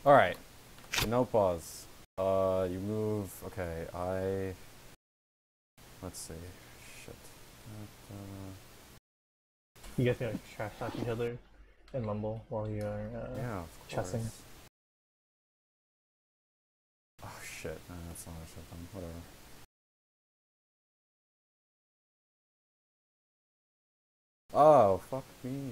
Alright, no pause. You move. Okay, let's see. Shit. You guys gotta trash talk each other and mumble while you're Yeah, of chessing. course. Oh shit, no, that's not what I should have done. Whatever. Oh, fuck me.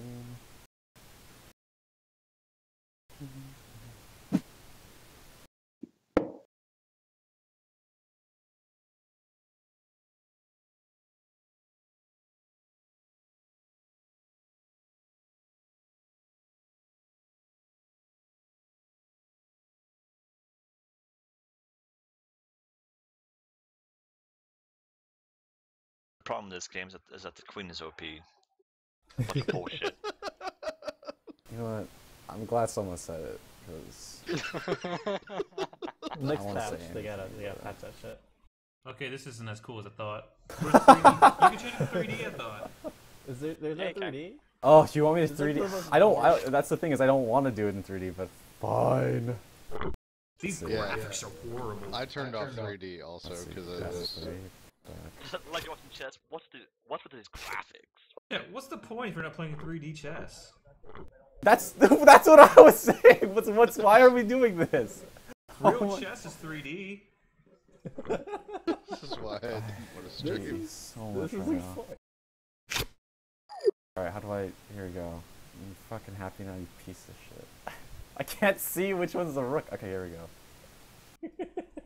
The problem in this game is that the queen is OP. Fucking bullshit. You know what? I'm glad someone said it, because Next wanna patch, say they gotta anything, patch that shit. Okay, this isn't as cool as I thought. Where's the 3D? You can change it to 3D, I thought. There's no 3D? Oh, do you want me to Is that 3D? the I don't. That's the thing, is I don't want to do it in 3D, but fine. These Yeah. graphics are horrible. I turned off 3D also because Like you're watching chess. What's with these graphics? Yeah, what's the point if you're not playing 3D chess? That's what I was saying. Why are we doing this? Real chess is 3D. this is why I didn't want to stream. So much This is right like now. fun. Alright, how do I... Here we go. You fucking happy now, you piece of shit. I can't see which one's the rook. Okay, here we go.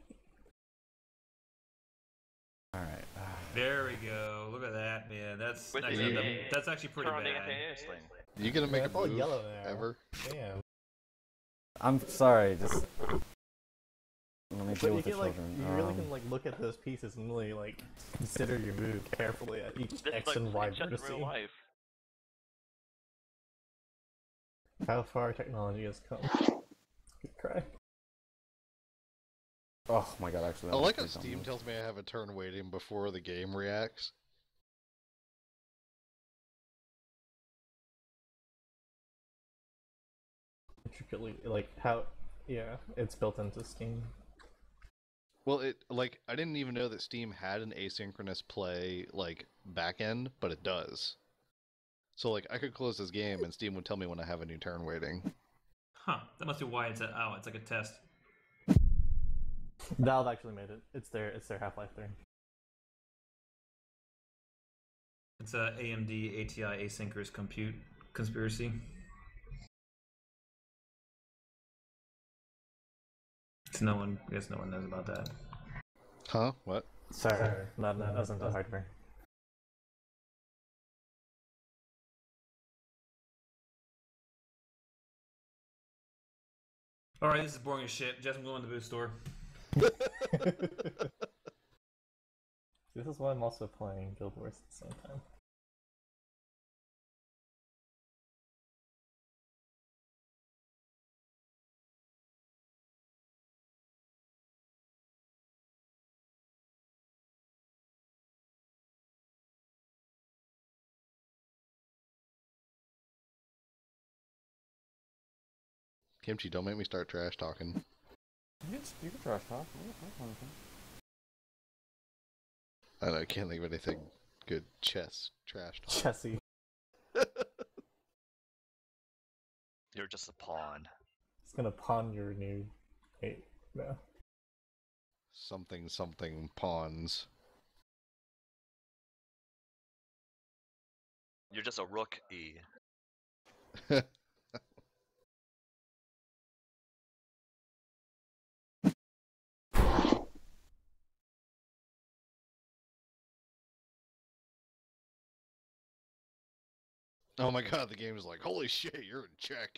Alright. There we go. Look at that, man. That's With actually, that's actually pretty Turn on the bad. anti-air sling. You gonna make Yeah, a it's all move yellow there. ever? Damn. I'm sorry, just... Let me But deal you with the can like, children. you really can like look at those pieces and really like consider your move carefully at each This X is and Y like just in real vertice. life. How far technology has come. Good cry. Oh my god, actually. I that was like how pretty dumb Steam move. tells me I have a turn waiting before the game reacts. Intricately, like how, yeah, it's built into Steam. Well, I didn't even know that Steam had an asynchronous play, like, backend, but it does. So, like, I could close this game and Steam would tell me when I have a new turn waiting. Huh. That must be why it's it's like a test. Valve actually made it. It's their Half-Life 3. It's a AMD ATI asynchronous compute conspiracy. I guess no one knows about that. Huh? What? Sorry, that wasn't the hardware. Alright, this is boring as shit. Just I'm going to the boot store. This is why I'm also playing Guild Wars at the same time. Kimchi, don't make me start trash talking. You can trash talk. I don't know, I can't think of anything good chess trash talk. Chessy. You're just a pawn. It's gonna pawn your new. Wait, no. Something pawns. You're just a rook E. Oh my god, the game is like, holy shit, you're in check.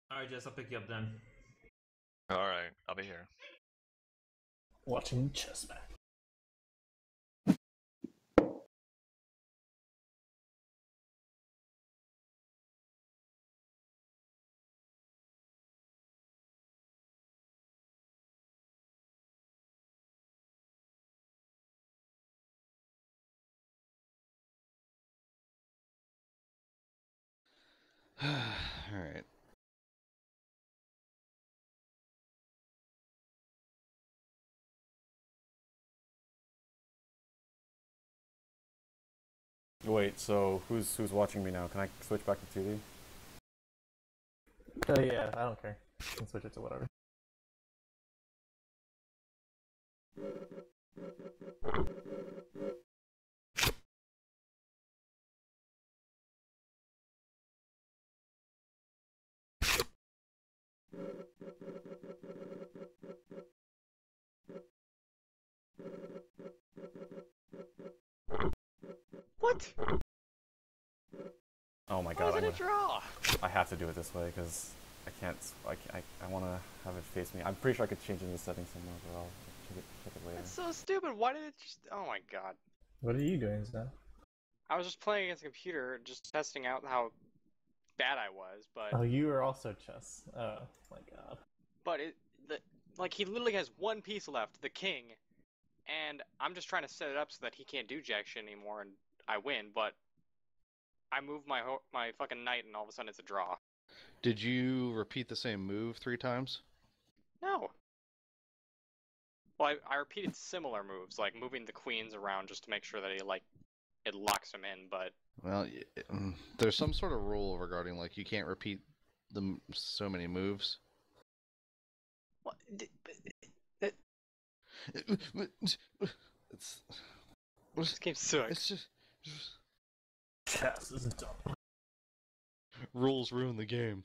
Alright, Jess, I'll pick you up then. Alright, I'll be here. Watching chess match. All right. Wait, so who's watching me now? Can I switch back to 2D? Yeah, I don't care. You can switch it to whatever. What? Oh my Why god, is it a draw? I have to do it this way because I can't. I want to have it face me. I'm pretty sure I could change it in the settings somewhere, but I'll check it later. That's so stupid. Why did it just... Oh my god. What are you doing, Zach? I was just playing against a computer, just testing out how bad I was, but Oh, you are also chess. Oh my god. like he literally has one piece left, the king, and I'm just trying to set it up so that he can't do jack shit anymore, and I win. But I move my fucking knight, and all of a sudden it's a draw. Did you repeat the same move 3 times? No. Well, I repeated similar moves, like moving the queens around just to make sure that it locks him in, but Well, there's some sort of rule regarding like you can't repeat so many moves. what? It's This game sucks. it's just Chess is dumb. rules ruin the game.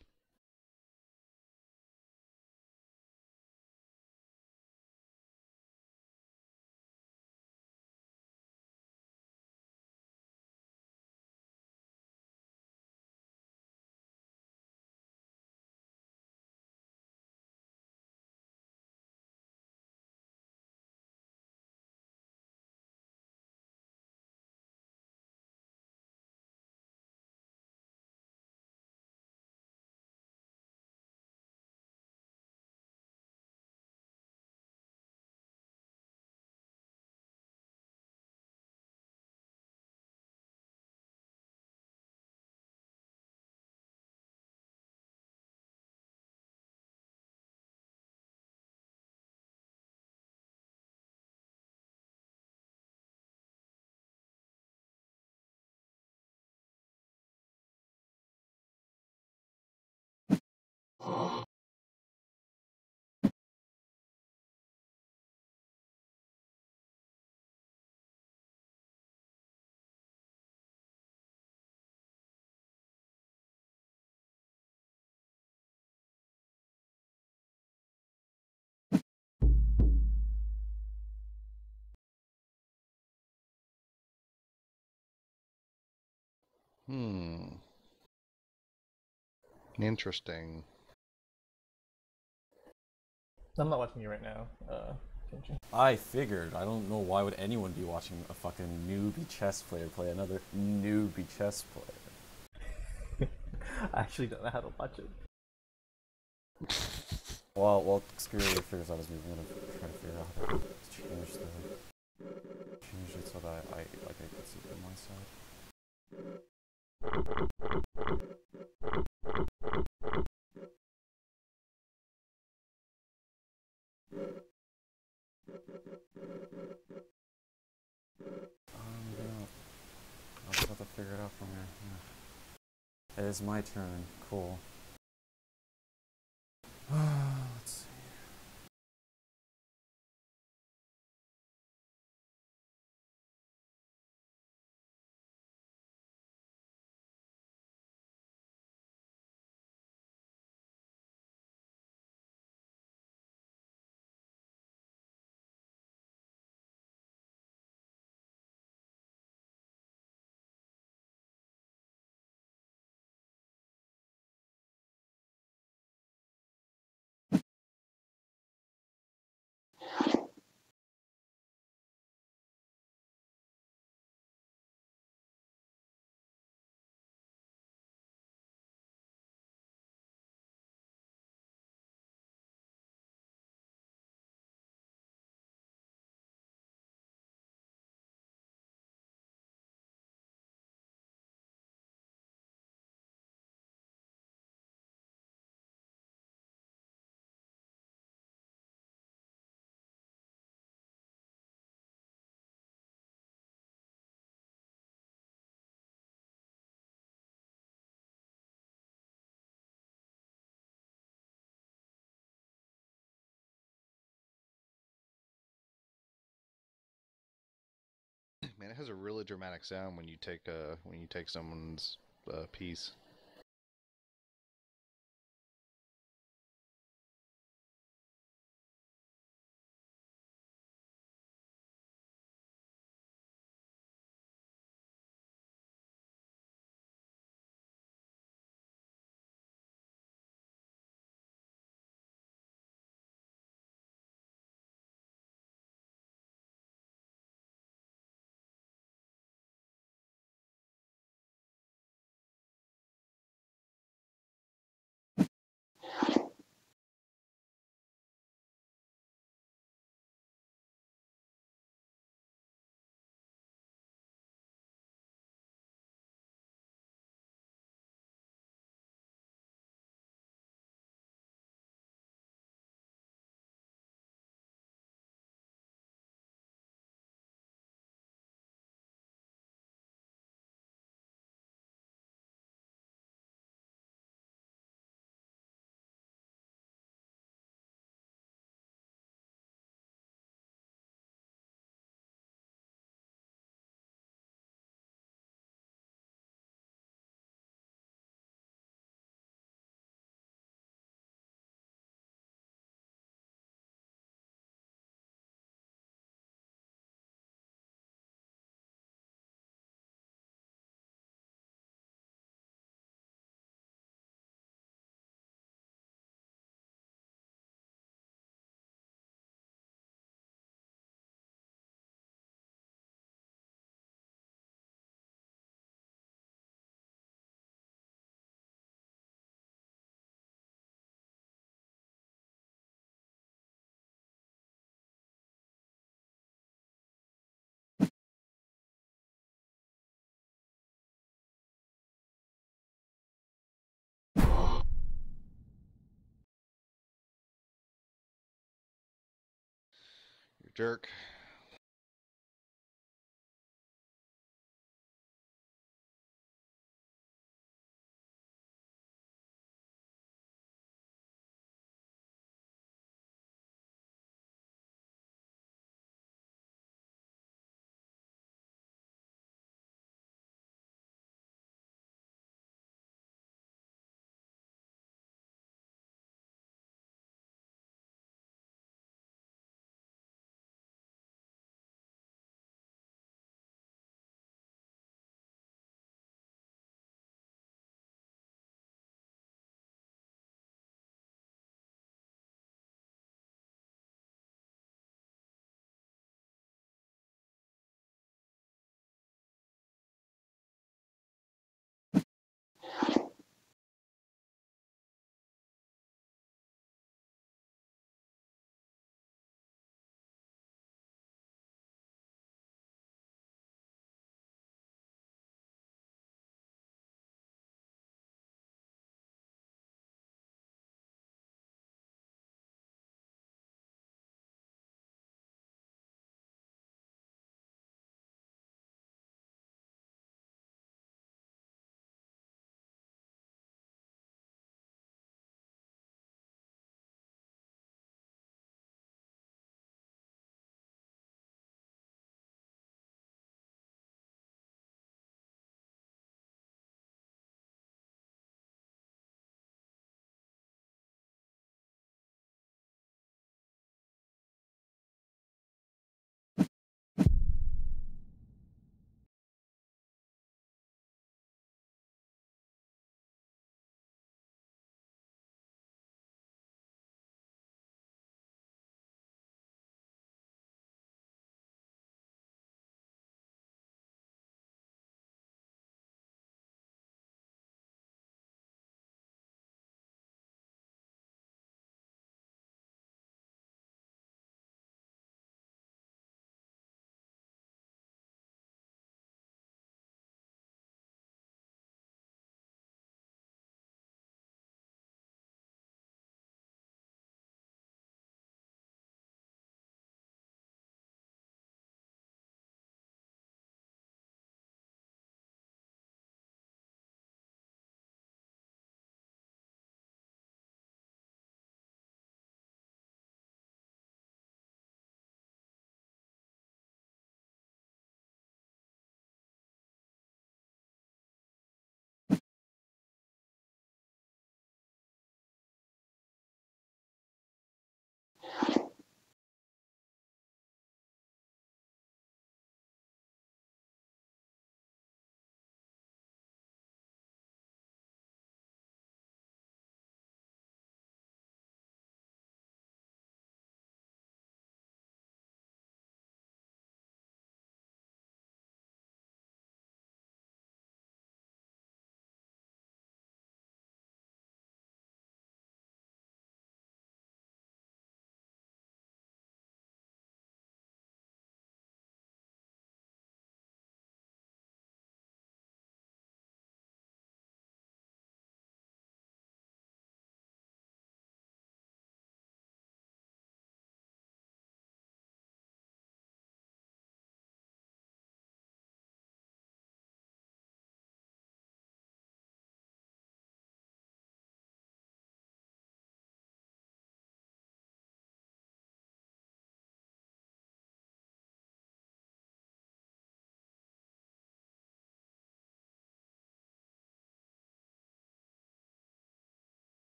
Hmm. Interesting. I'm not watching you right now, Kenji. I figured. I don't know why would anyone be watching a fucking newbie chess player play another newbie chess player. I actually don't know how to watch it. Well, screw it. Figures out his move. I'm gonna try to figure out how to change it so that I can see it on my side. I'll just have to figure it out from here. Yeah. It is my turn. Cool. Let's see. Man, it has a really dramatic sound when you take someone's piece. You jerk.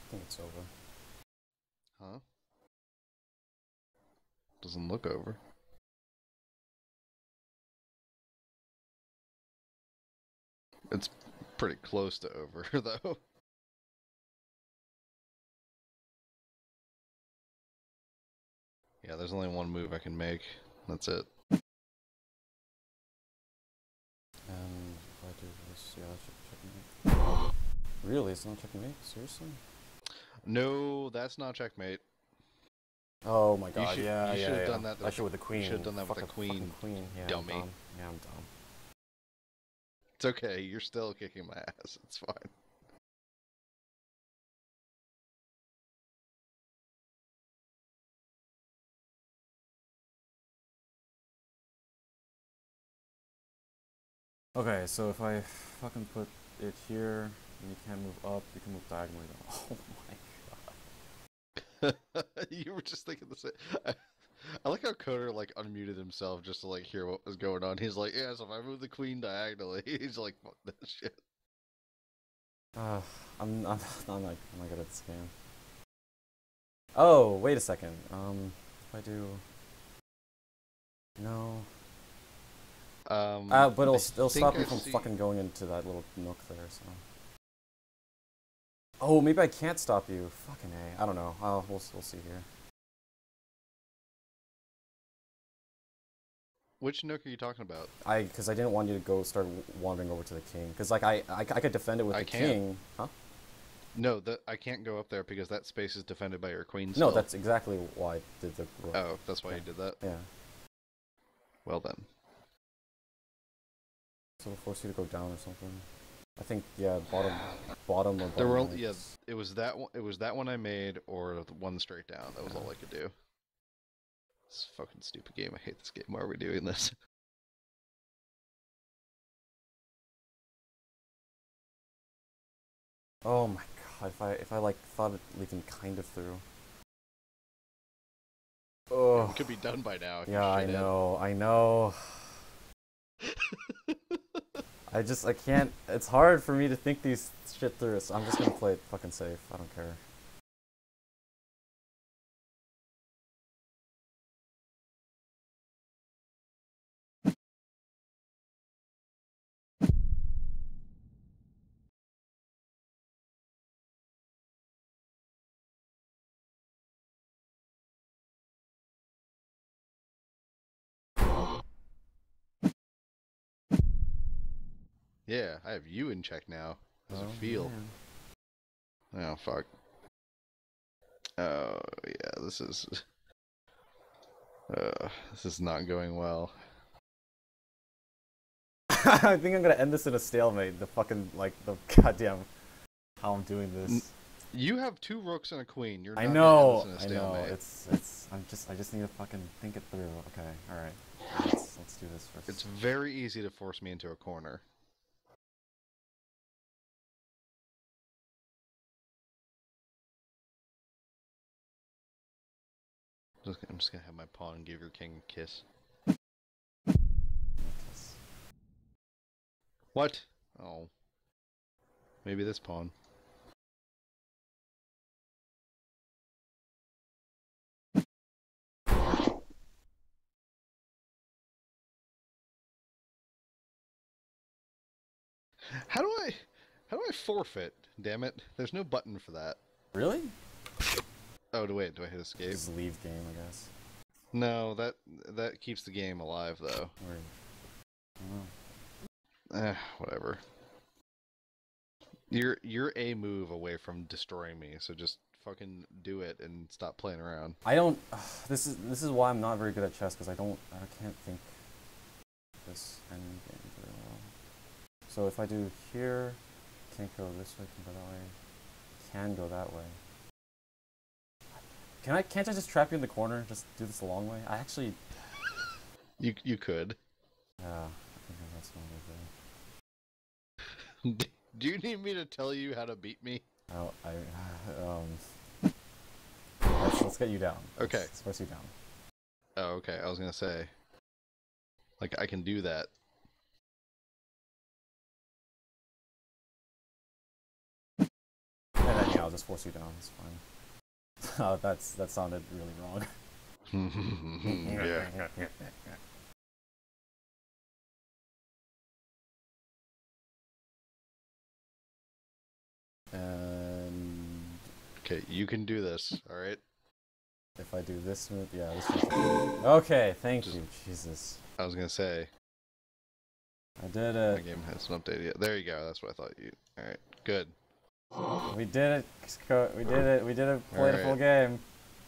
think it's over. Huh? Doesn't look over. It's pretty close to over, though. Yeah, there's only one move I can make. That's it. And if I do this, yeah, that should checkmate. Really? It's not checkmate? Seriously? No, that's not checkmate. Oh my god, should- yeah, you yeah, should have yeah. done that I should with the queen. you should have done that with Fuck the a fucking queen, queen. Yeah, dummy. I'm dumb. Yeah, I'm dumb. It's okay, you're still kicking my ass. It's fine. Okay, so if I fucking put it here, and you can't move up, you can move diagonally though. Oh my god. You were just thinking the same. I like how Coder like unmuted himself just to like hear what was going on. He's like, yeah, so if I move the queen diagonally, he's like, fuck that shit. I'm not good at this game. Oh, wait a second. If I do... No. But it'll stop me from fucking going into that little nook there, so... Oh, maybe I can't stop you. Fucking A. I don't know. We'll see here. Which nook are you talking about? Because I didn't want you to go start wandering over to the king. Because, like, I could defend it with the king. Huh? No, I can't go up there because that space is defended by your queen No, still. that's exactly why I did the rook. Oh, that's why Yeah. you did that? Yeah. Well then. So it'll force you to go down or something. I think, yeah, bottom or bottom. There were right. yeah, it was that one I made or the one straight down. That was all I could do. This fucking stupid game. I hate this game. Why are we doing this? Oh my god, if I like thought it leaking kind of through. Oh. It could be done by now. Yeah, I know. I can't, it's hard for me to think these shit through, so I'm just gonna play it fucking safe. I don't care. Yeah, I have you in check now. How's it feel? Man. Oh, fuck. Oh, yeah, this is not going well. I think I'm gonna end this in a stalemate. The fucking, like, the goddamn how I'm doing this. You have 2 rooks and a queen. You're not I gonna know. end this in a stalemate. I just need to fucking think it through. Okay, alright. Let's do this first. It's very easy to force me into a corner. I'm just gonna have my pawn give your king a kiss. What? Oh. Maybe this pawn. How do I forfeit? Damn it. There's no button for that. Really? Oh, wait, do I hit escape? Just leave game, I guess. No, that keeps the game alive though. Or, I don't know. Whatever. You're a move away from destroying me, so just fucking do it and stop playing around. I don't. This is why I'm not very good at chess, because I can't think this end game very well. So if I do here, can't go this way, can go that way, can go that way. Can't I just trap you in the corner? Just do this the long way? I actually. You could. Yeah, I think that's one way. Do you need me to tell you how to beat me? Oh, let's get you down. Okay. Let's force you down. Oh, okay. I was gonna say, like, I can do that. And then yeah, I'll just force you down. It's fine. That sounded really wrong. Yeah. And Okay, you can do this. All right. if I do this move, yeah, this one's okay. Thank you, Jesus. I was gonna say I did my it. game hasn't updated yet. There you go. That's what I thought you. All right. Good. We did it. We did it. We did it. Played a full Alright. game.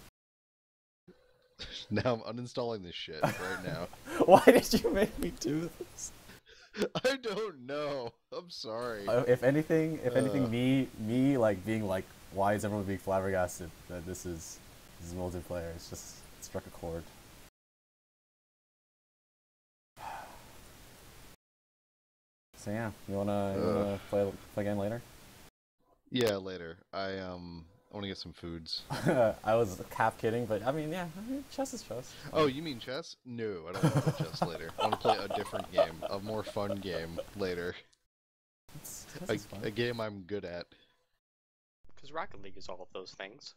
Now I'm uninstalling this shit right now. Why did you make me do this? I don't know. I'm sorry. If anything, Ugh. me like being like, why is everyone being flabbergasted that this is multiplayer? It's just it struck a chord. So yeah, you wanna play again later? Yeah, later. I want to get some foods. I was half kidding, but I mean, yeah, chess is chess. Oh, you mean chess? No, I don't want to play chess later. I want to play a different game, a more fun game later. Chess A, is fun. a game I'm good at. Because Rocket League is all of those things.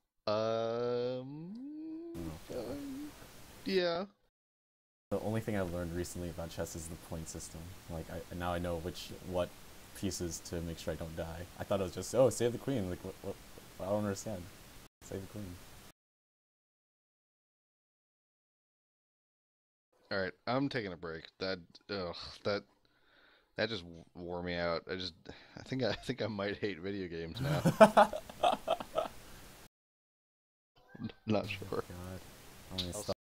Yeah. The only thing I've learned recently about chess is the point system. Like, now I know what pieces to make sure I don't die. I thought it was just, oh, save the queen. Like, what? I don't understand. Save the queen. All right, I'm taking a break. That just wore me out. I think I might hate video games now. Not sure. God. I'm gonna I'll stop.